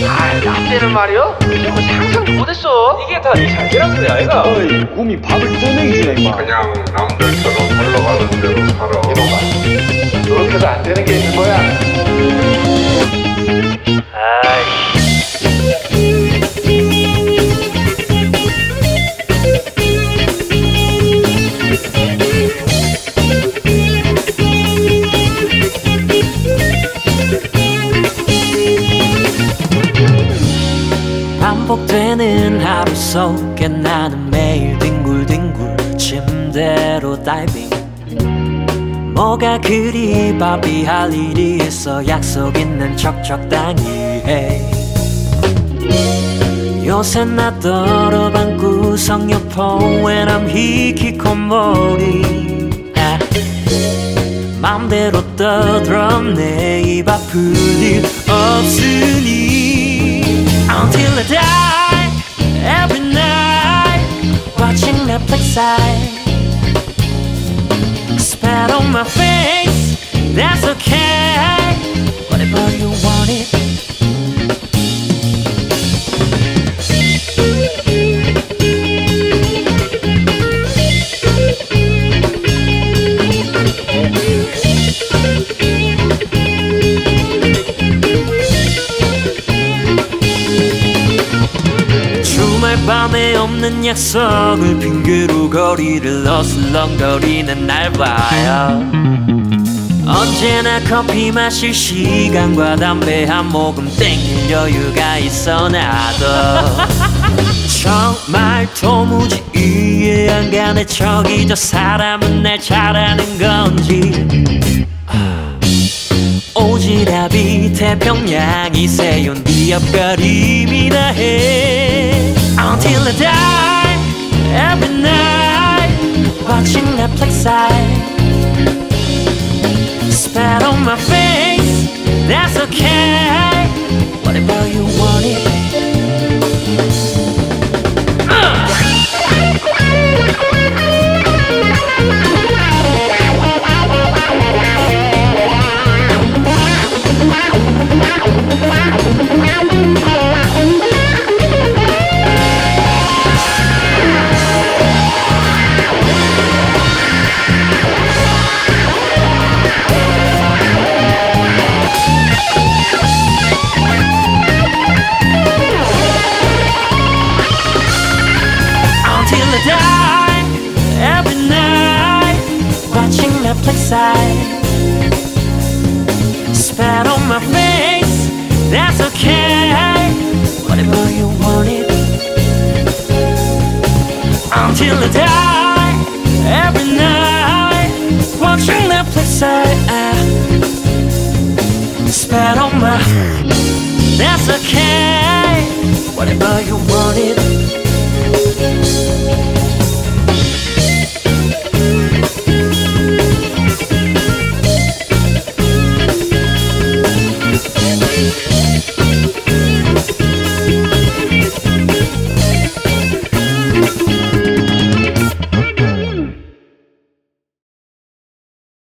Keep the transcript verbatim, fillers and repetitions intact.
아, 나 때는 말이요? 뭐 상상도 못했어. 이게 다 네 잘되란 소리 아이가? 어이, 꿈이 밥을 떠먹이지 임마. 그냥 남들처럼 흘러가는 대로 살아. 이놈아, 그렇게도 안 되는 게 있는 거야. 아이씨. 반복되는 하루 속에 나는 매일 뒹굴뒹굴 침대로 다이빙. 뭐가 그리 바삐 할 일이 있어 약속 있는 척 적당히 해. 요새 나 떨어방 구석 여포에 남 히키코모리. 아, 맘대로 떠들어 내 입 아플 일 없으니 Until I die, every night watching Netflix I spat on my face, that's okay. Whatever you want it. 밤에 없는 약속을 핑계로 거리를 어슬렁거리는 날 봐요. 언제나 커피 마실 시간과 담배 한 모금 땡길 여유가 있어 나도. 정말 도무지 이해 안 가네. 저기 저 사람은 날 잘하는 건지. 오지랖이 태평양이 세운 네 옆가림이나 해. Until I die, every night watching Netflix I spat on my face, that's okay. Whatever you want it. Netflix I spat on my face, that's okay. Whatever you want it. Until I die, every night watching Netflix I spat on my, that's okay.